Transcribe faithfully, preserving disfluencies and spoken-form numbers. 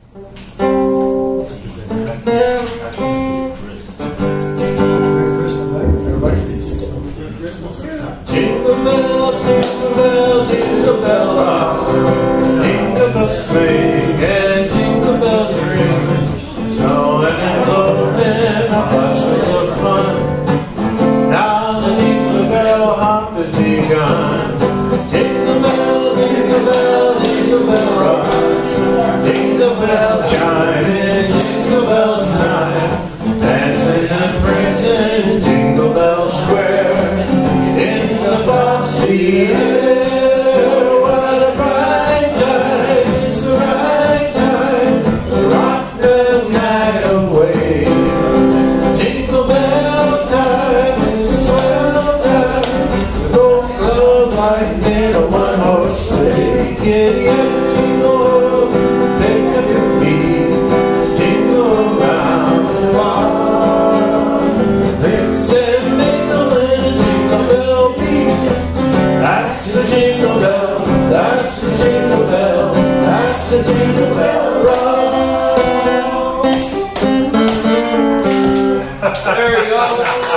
Jingle bell, jingle bell, jingle bell rock. Jingle bells swing and jingle bells ring. Snowing and blowing, bushels of fun. Now the jingle bell hop has begun. Jingle bell, jingle bell, jingle bell rock. Jingle bells chime in jingle bell time. Dancing and praising Jingle Bell Square. In the frosty air, what a bright time, it's the right time to rock the night away. Jingle bell time is a swell time to go club like in a one-horse sleigh. Giddy up, jingle, pick up your feet, jingle around the block. Mix and mingle in a jingle bell beat. That's the jingle bell, that's the jingle bell, that's the jingle bell rock. There you go.